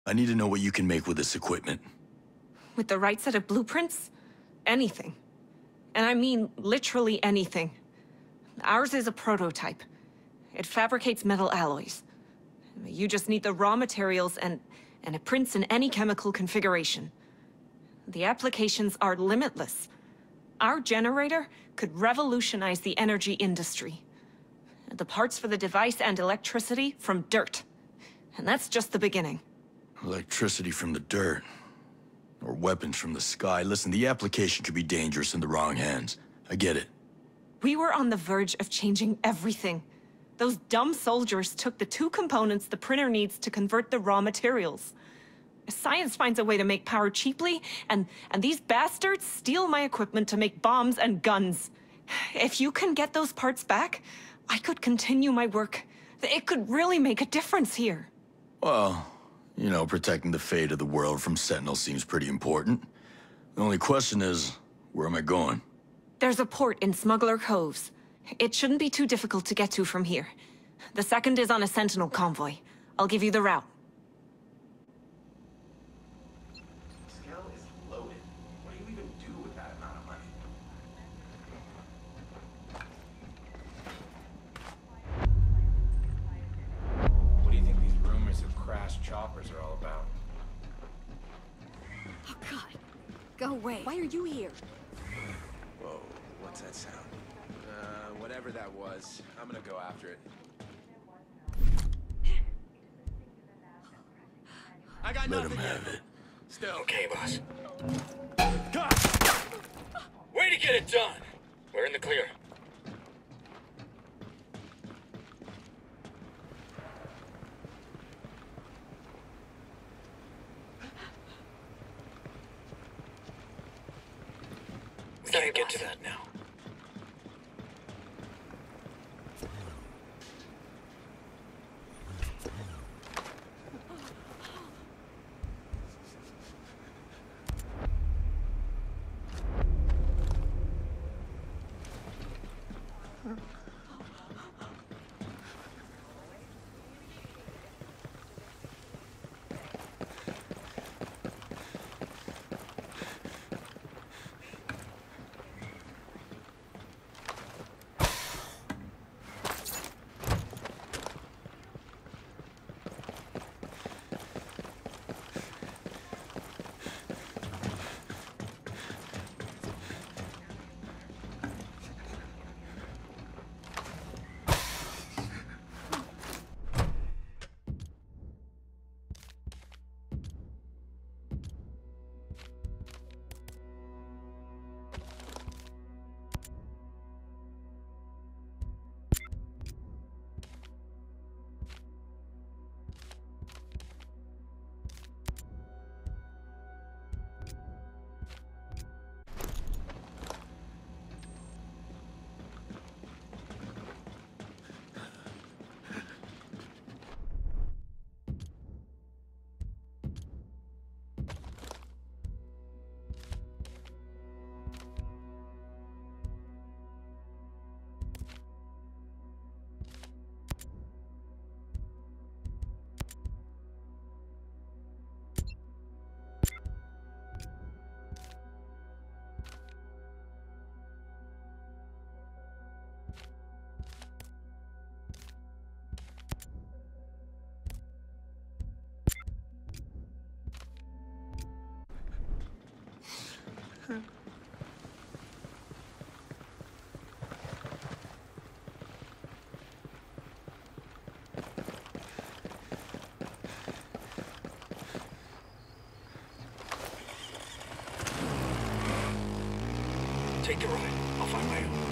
I need to know what you can make with this equipment. With the right set of blueprints? Anything. And I mean literally anything. Ours is a prototype. It fabricates metal alloys. You just need the raw materials and it prints in any chemical configuration. The applications are limitless. Our generator could revolutionize the energy industry. The parts for the device and electricity from dirt. And that's just the beginning. Electricity from the dirt. Or weapons from the sky. Listen, the application could be dangerous in the wrong hands. I get it. We were on the verge of changing everything. Those dumb soldiers took the two components the printer needs to convert the raw materials. Science finds a way to make power cheaply, and these bastards steal my equipment to make bombs and guns. If you can get those parts back, I could continue my work. It could really make a difference here. Well, you know, protecting the fate of the world from Sentinel seems pretty important. The only question is, where am I going? There's a port in Smuggler Coves. It shouldn't be too difficult to get to from here. The second is on a Sentinel convoy. I'll give you the route. Skell is loaded. What do you even do with that amount of money? What do you think these rumors of crashed choppers are all about? Oh, God. Go away. Why are you here? Whoa, what's that sound? Whatever that was, I'm gonna go after it. I got Let nothing him yet. have it. Still. Okay, boss. God! Way to get it done! We're in the clear. We can't get to that now. Take the ride. I'll find my own.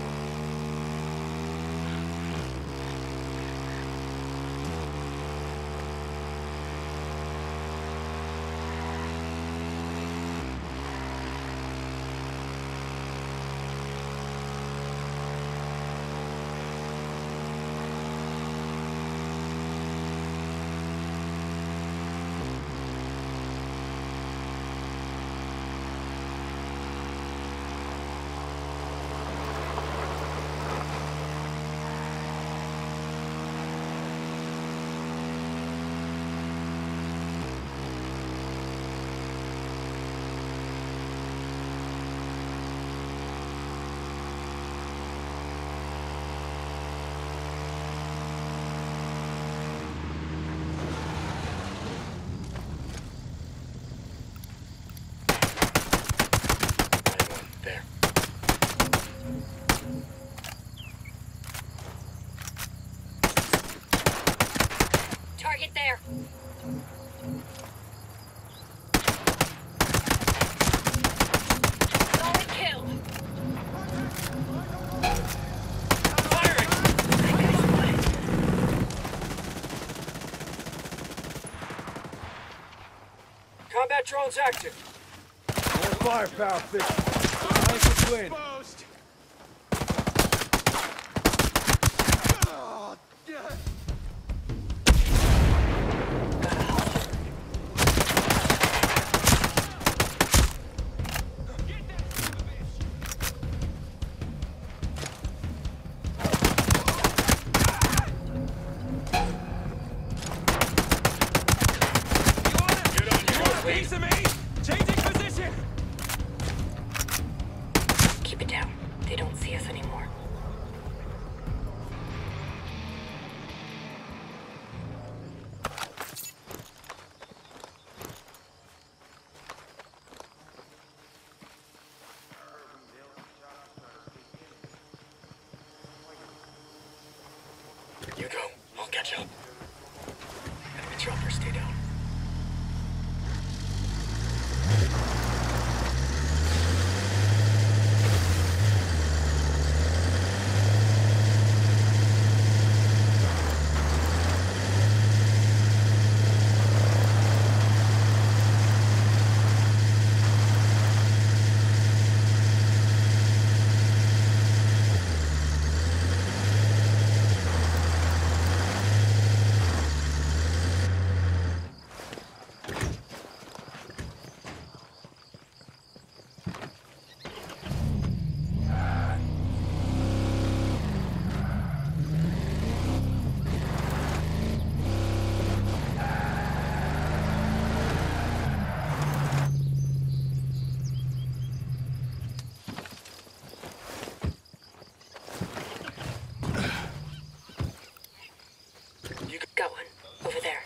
Combat drone's active. More firepower, fish. Nice to win. Exposed. Piece of me! Changing position! Keep it down. They don't see us anymore. You go. I'll catch up. Enemy chopper, stay down. Got one. Over there.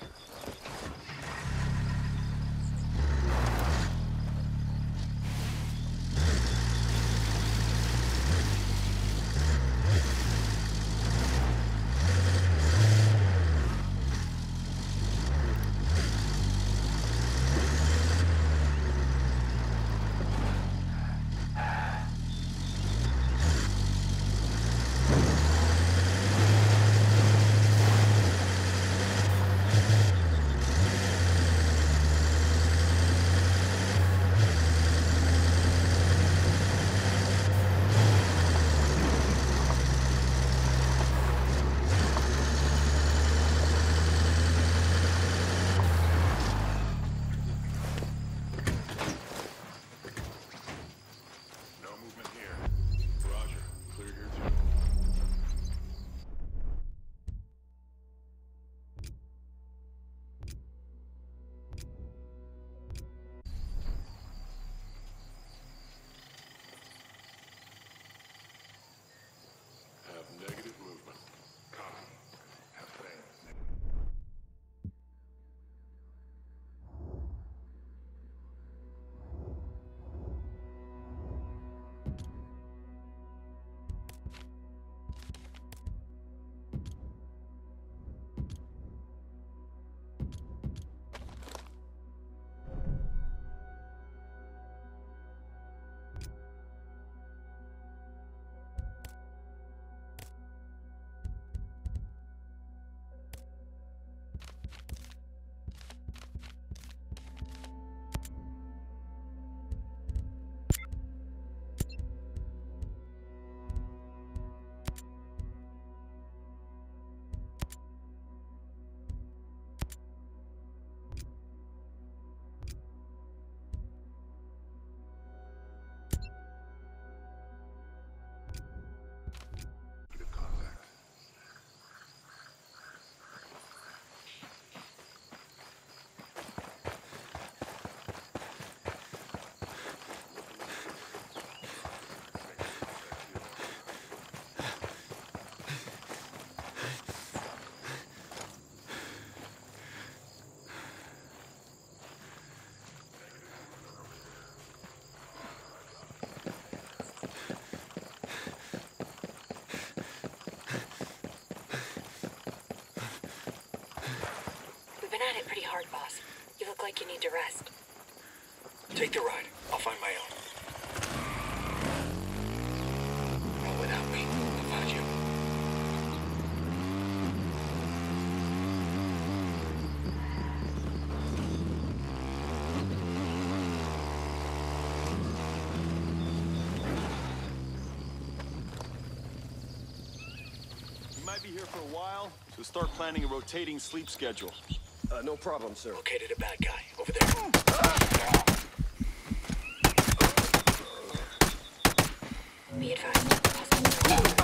At it pretty hard, boss. You look like you need to rest. Take the ride. I'll find my own. Not without me. I'll find you. might be here for a while, so start planning a rotating sleep schedule. No problem, sir. Located a bad guy. Over there. Be advised. Hostiles.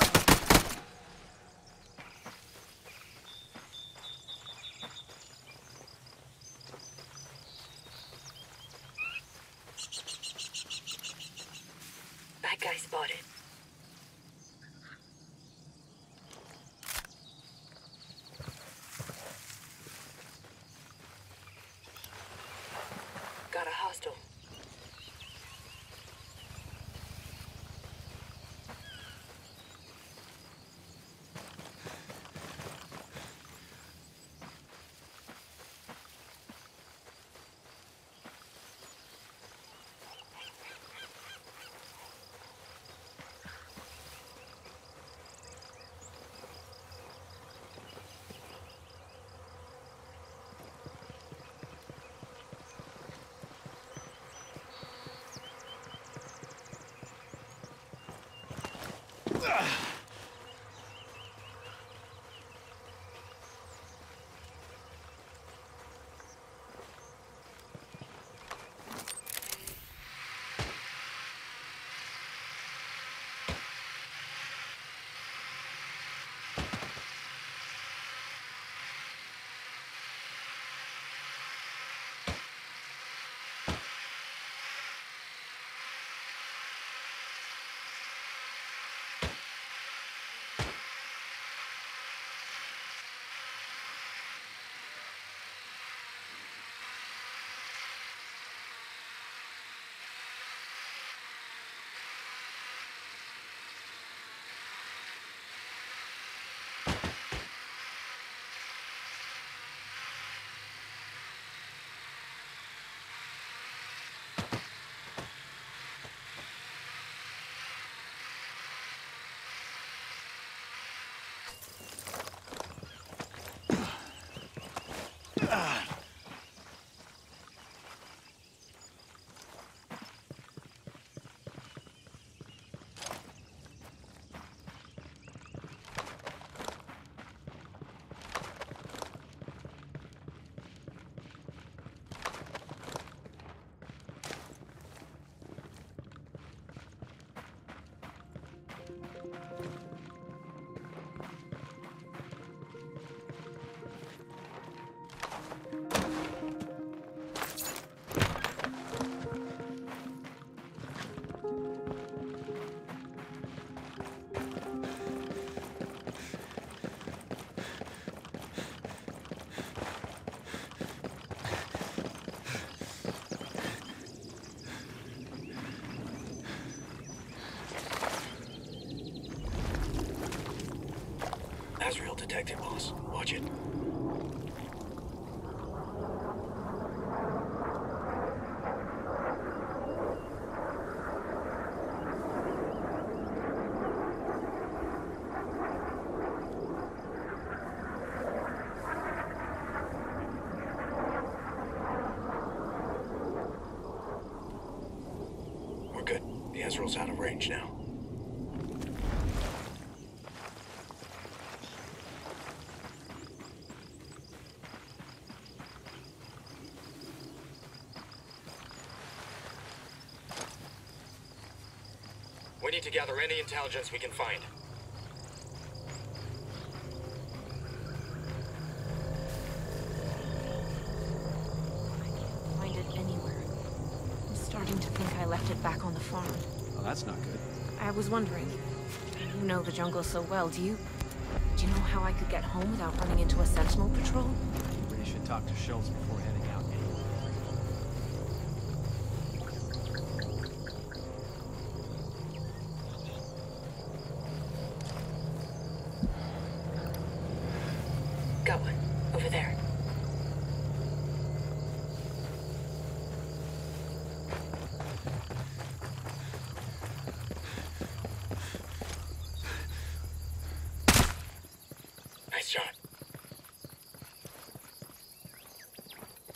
Bad guy spotted. Got a hostile. Azrael detected, boss. Watch it. We're good. The Azrael's out of range now. We need to gather any intelligence we can find. I can't find it anywhere. I'm starting to think I left it back on the farm. Well, that's not good. I was wondering, you know the jungle so well, do you know how I could get home without running into a sentinel patrol? You really should talk to Schultz before heading out. Got one. Over there. Nice shot.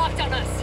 locked on us.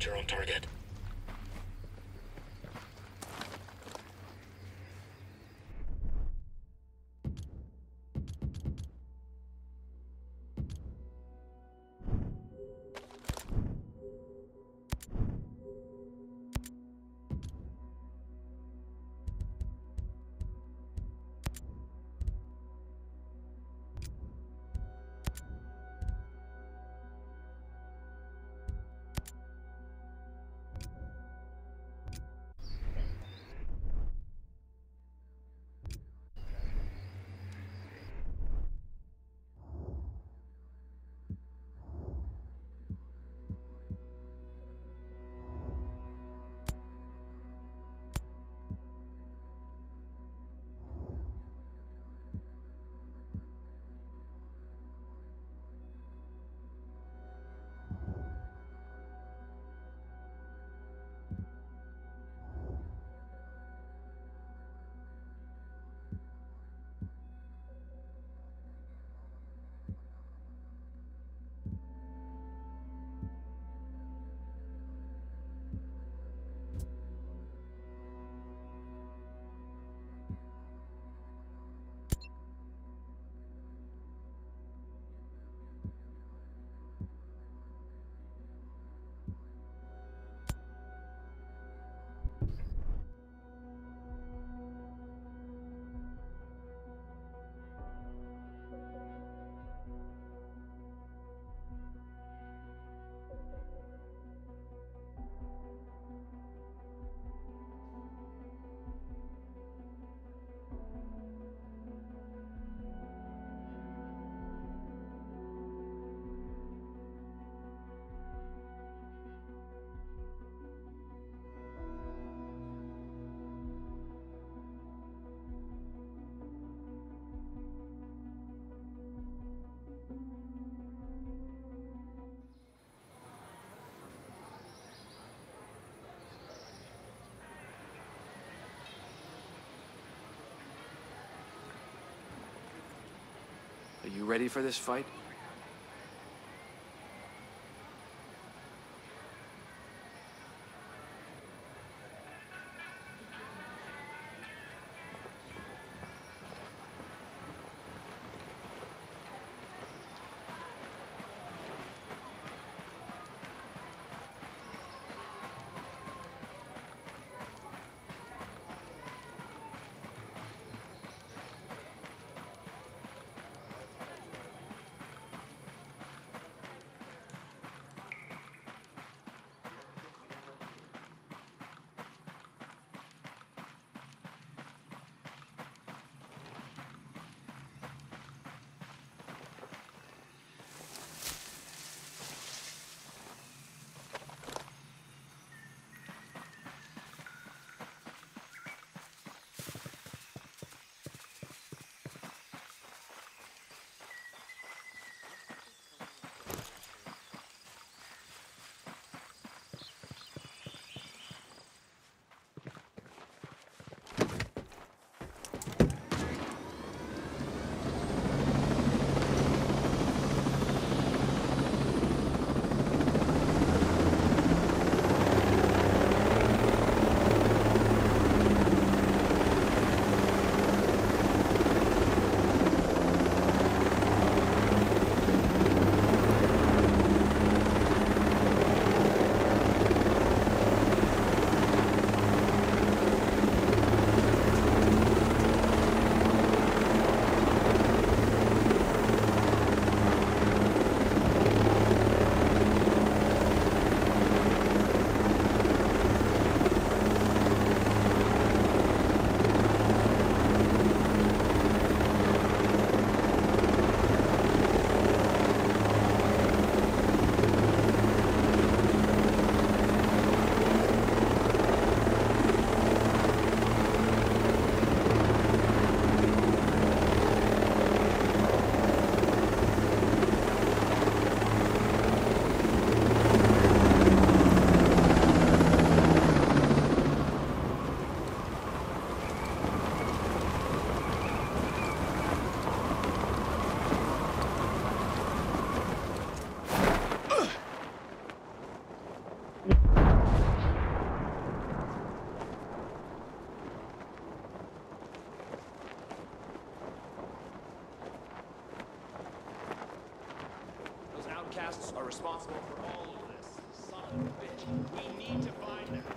soldier on target. Are you ready for this fight? are responsible for all of this. Son of a bitch. We need to find them.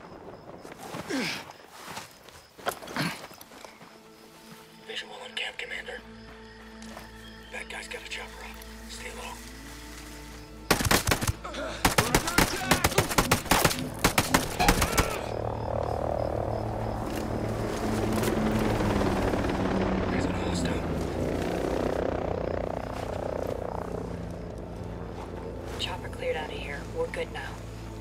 Visual on camp, Commander. That guy's got a chopper up. Stay low. There's an hostile. Chopper cleared out of here. We're good now.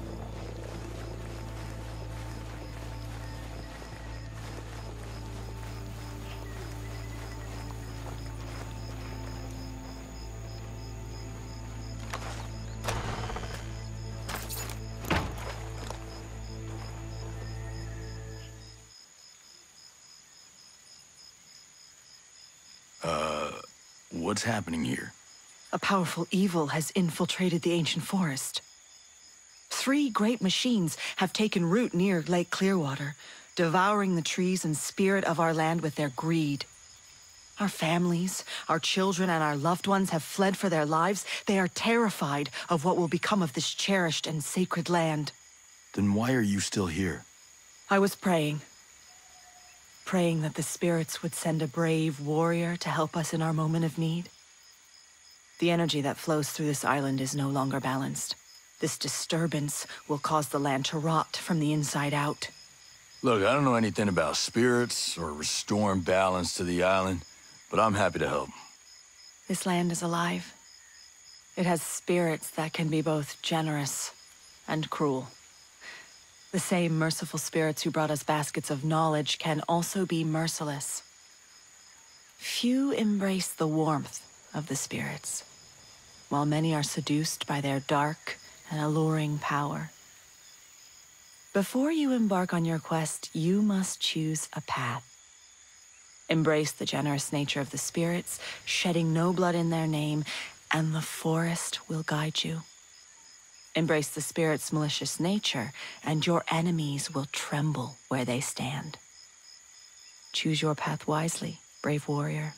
What's happening here? A powerful evil has infiltrated the ancient forest. 3 great machines have taken root near Lake Clearwater, devouring the trees and spirit of our land with their greed. Our families, our children, and our loved ones have fled for their lives. They are terrified of what will become of this cherished and sacred land. Then why are you still here? I was praying that the spirits would send a brave warrior to help us in our moment of need. The energy that flows through this island is no longer balanced. This disturbance will cause the land to rot from the inside out. Look, I don't know anything about spirits or restoring balance to the island, but I'm happy to help. This land is alive. It has spirits that can be both generous and cruel. The same merciful spirits who brought us baskets of knowledge can also be merciless. Few embrace the warmth of the spirits, while many are seduced by their dark and alluring power. Before you embark on your quest, you must choose a path. Embrace the generous nature of the spirits, shedding no blood in their name, and the forest will guide you. Embrace the spirit's malicious nature, and your enemies will tremble where they stand. Choose your path wisely, brave warrior.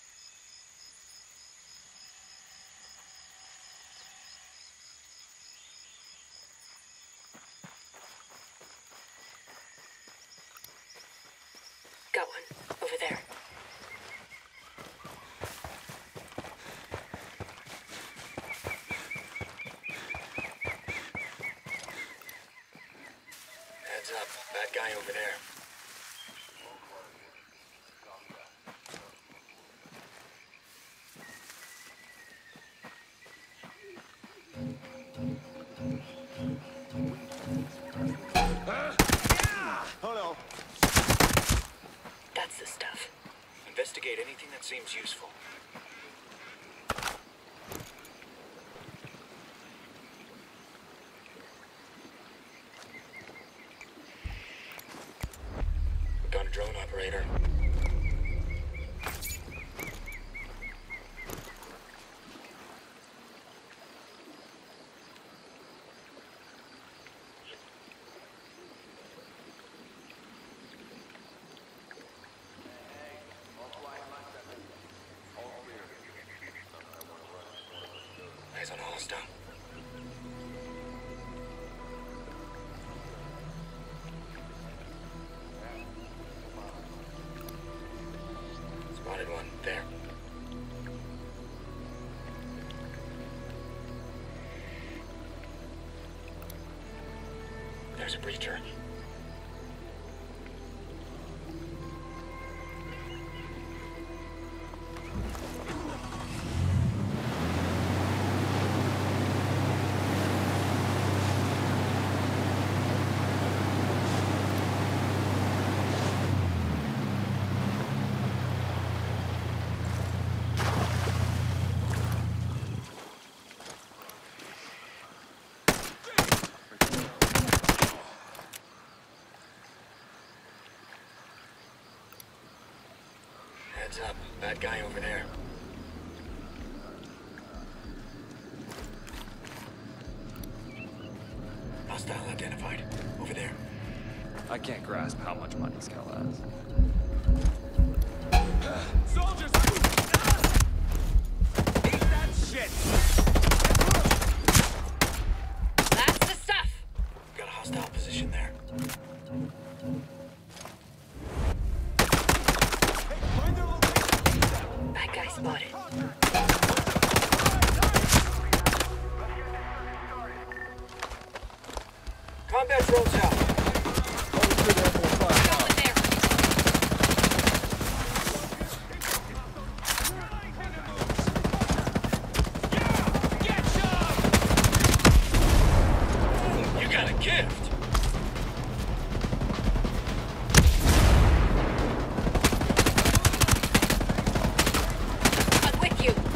Got one. Over there. Heads up. Bad guy over there. Hello. That's the stuff. Investigate anything that seems useful. Got a drone operator. Eyes on hostile. Spotted one. There. There's a breacher. Heads up. Bad guy over there. Hostile identified. Over there. I can't grasp how much money Scal has. Soldiers! Eat that shit! spotted. Combat drones out. You got a gift. I'm with you.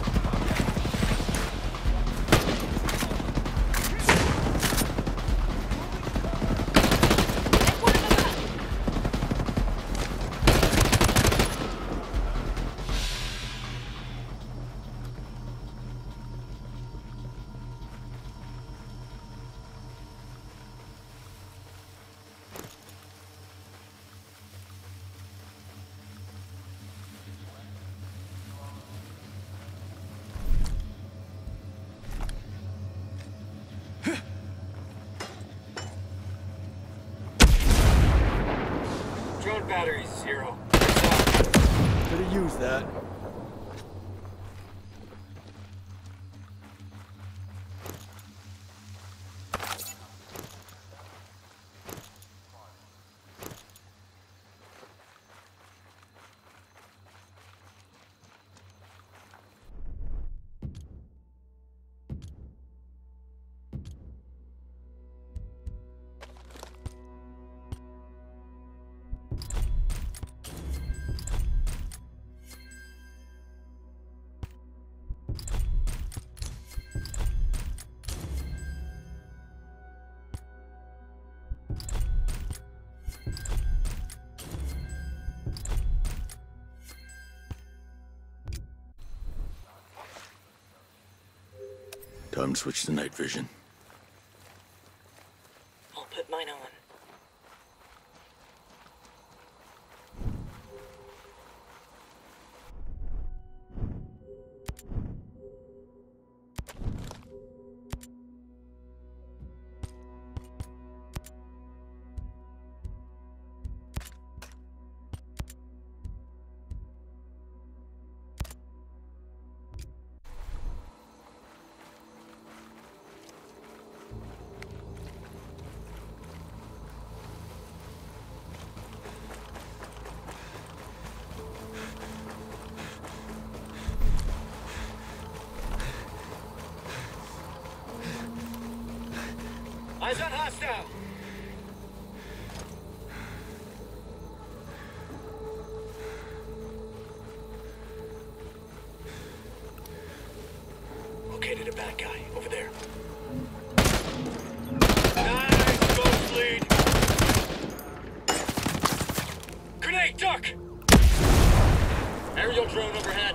Drone battery 0. Could've used that. Time to switch to night vision. I'll put mine on. Eyes on hostile! Located a bad guy over there. Nice, ghost lead! Grenade, duck! Aerial drone overhead.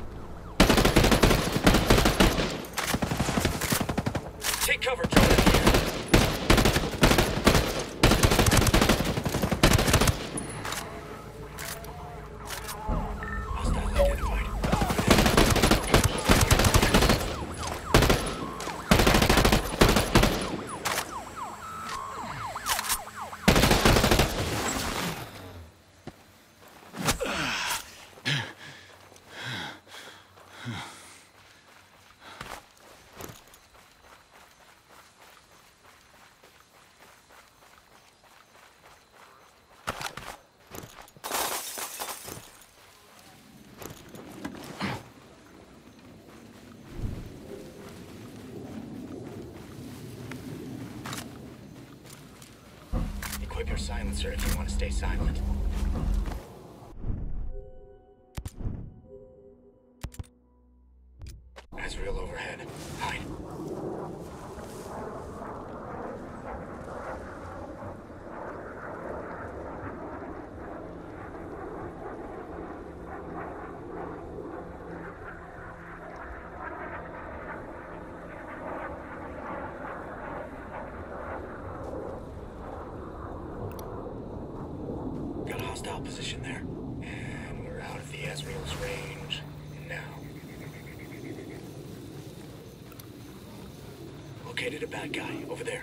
Take cover, drone in here. Equip your silencer if you want to stay silent. Azrael overhead. Hide. Got a hostile position there. And we're out of the Azrael's range now. Located a bad guy over there.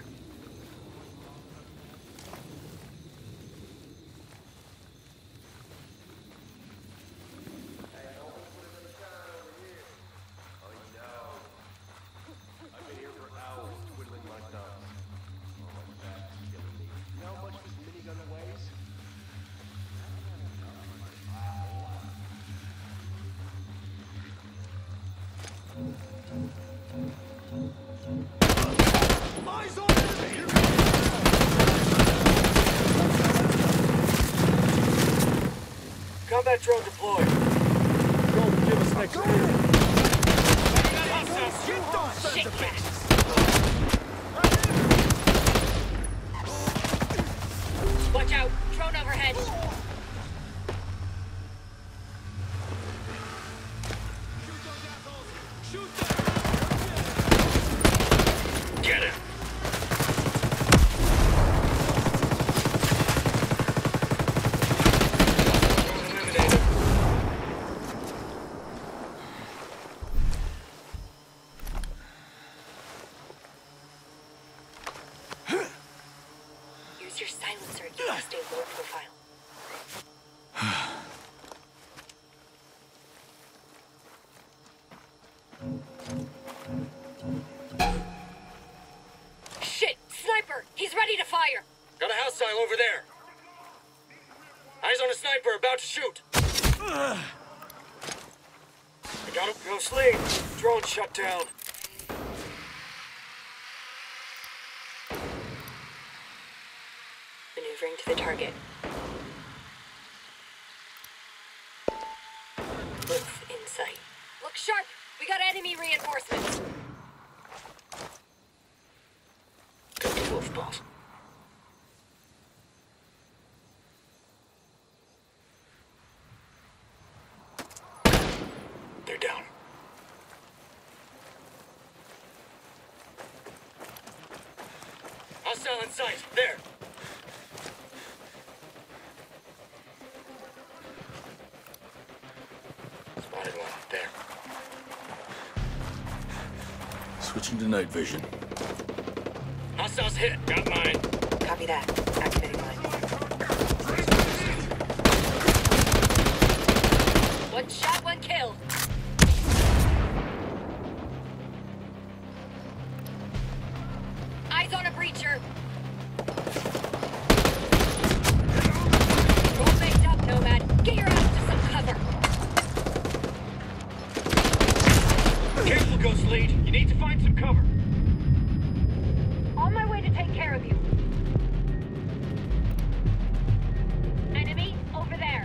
Eyes on enemy! Combat drone deployed. Don't give us next year. Watch out! Drone overhead! Get him! Eliminated. Use your silencer and keep a stable low profile. Shit! Sniper! He's ready to fire! Got a hostile over there. Eyes on a sniper about to shoot. I got him. Go sleep. Drone shut down. Maneuvering to the target. Wolf in sight. Look sharp! We got enemy reinforcements! Got the wolf, boss. They're down. Hostile in sight. There. Spotted one. There. Switching to night vision. Hostiles hit. Got mine. Copy that. Activating mine. One shot, one kill. Eyes on a breacher. Roll baked up, Nomad. Get your ass to some cover. Careful, Ghost Lead. You need to find some cover. On my way to take care of you. Enemy over there.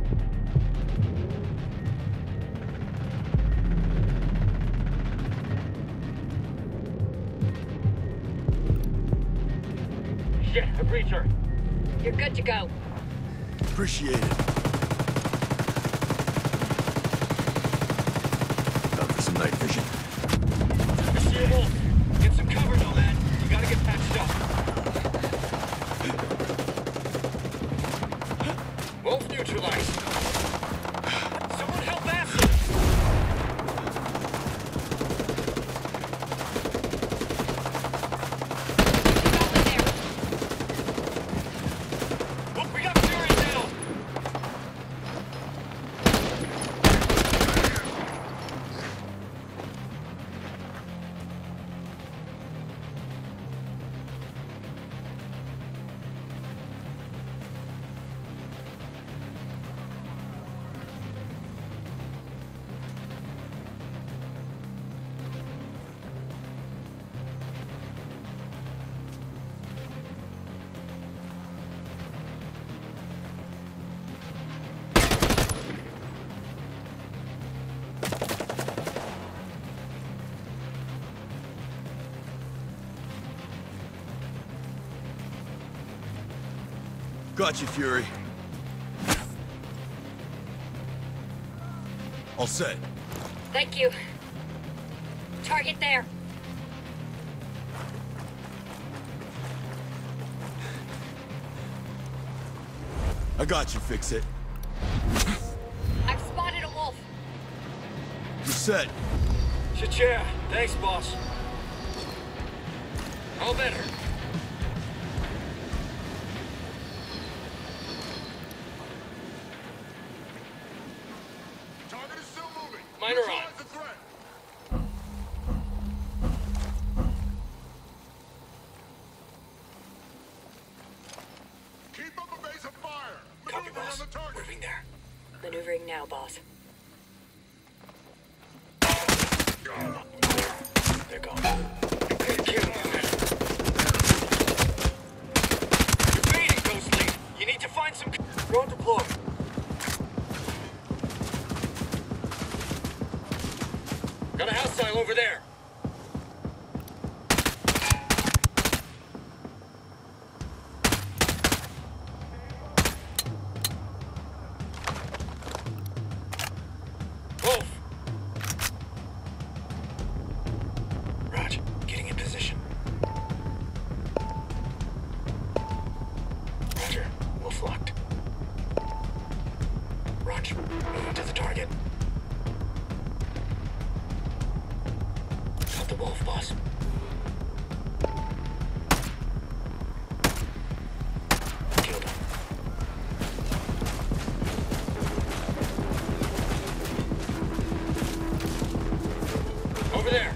Shit, a breacher. You're good to go. Appreciate it. Time for some night vision. I see a wolf. Get some cover, Nomad. You gotta get patched up. Wolf neutralized. Someone help Acid! Over there. Oh, we got Fury down! Got you, Fury. All set. Thank you. Target there. I got you, Fix It. I've spotted a wolf. You're set. Cha-cha. Thanks, boss. All better. Target is still moving. Mine are on. Neutralize the threat. Keep up a base of fire. Copy, Maneuvering boss. on the target. Moving there. Maneuvering now, boss. They're gone. You're fading, Ghostly. You need to find some... Drone deploy. Got a hostile over there. Wolf. Raj, getting in position. Roger, Wolf locked. Raj, moving to the target. Got the Wolf, boss. Killed him. Over there.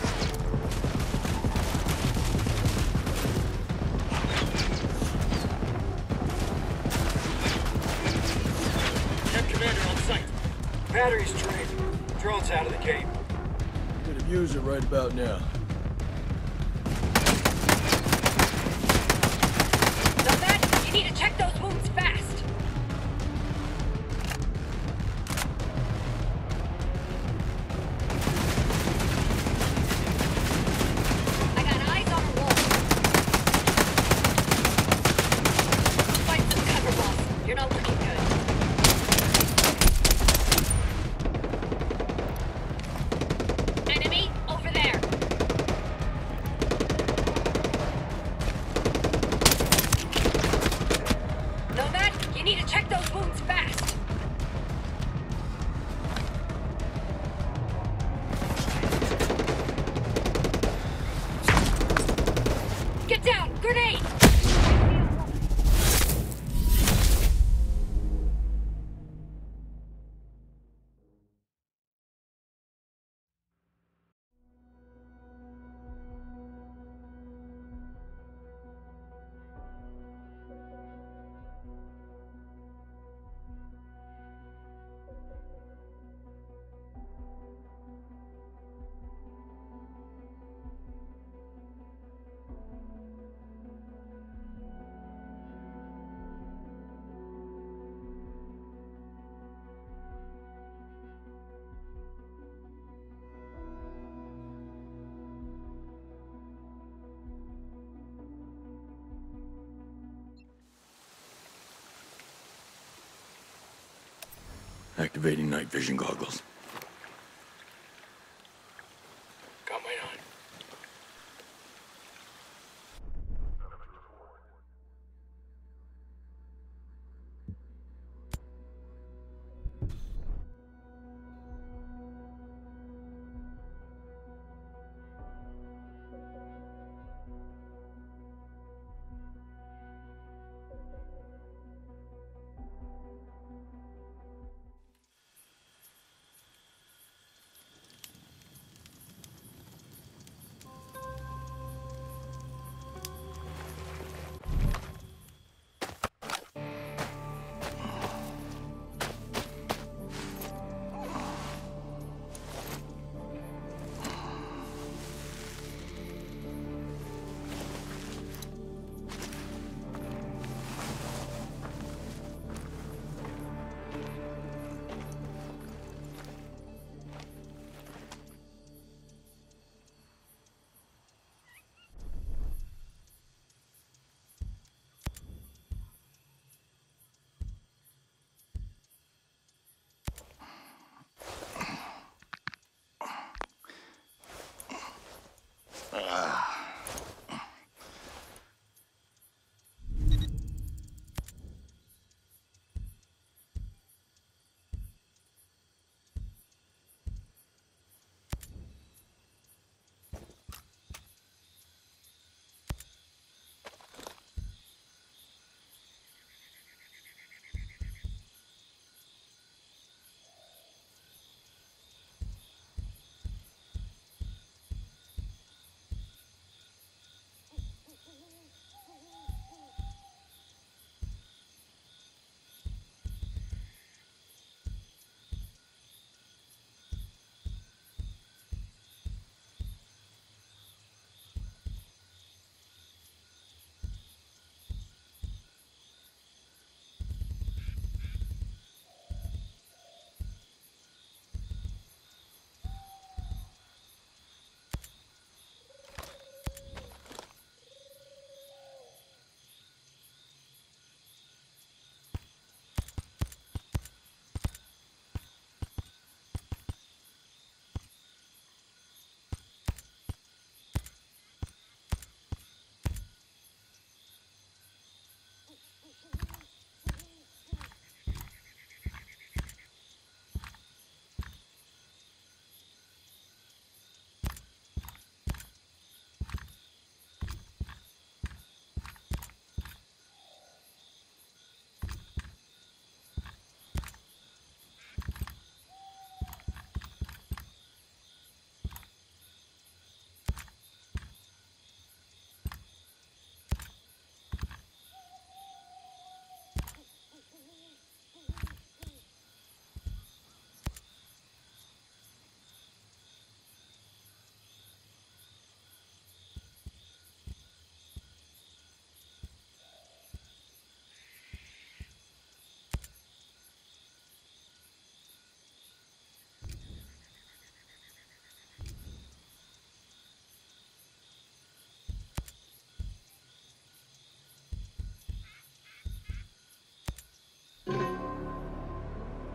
Camp commander on site. Batteries drained. Drone's out of the game. Could have used it right about now. Nomad, you need to check those wounds fast. I got eyes on a wolf. Find some cover, boss. You're not looking good. Enemy over there. Nomad, you need to check those wounds fast. Get down! Grenade! Activating night vision goggles. Got mine on.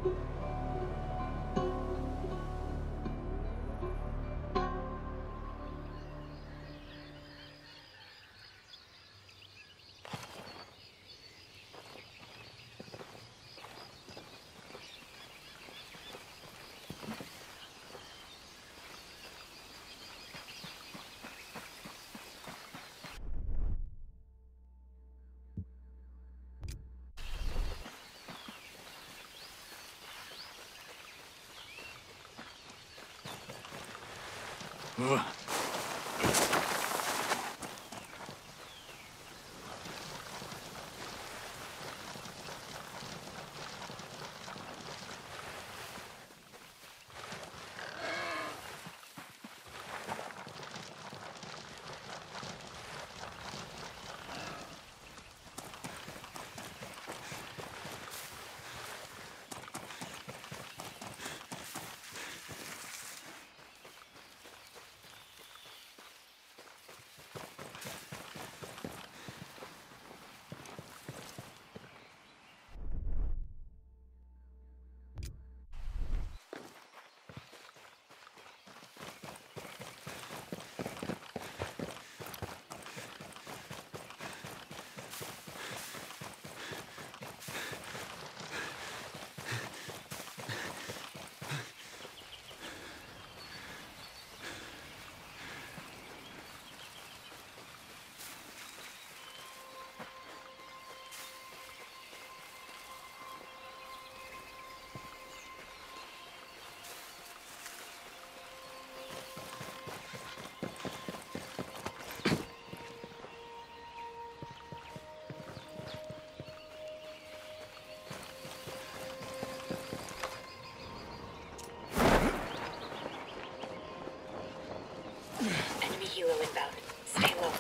Enemy helo inbound. Stay low.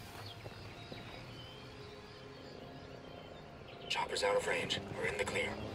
Chopper's out of range. We're in the clear.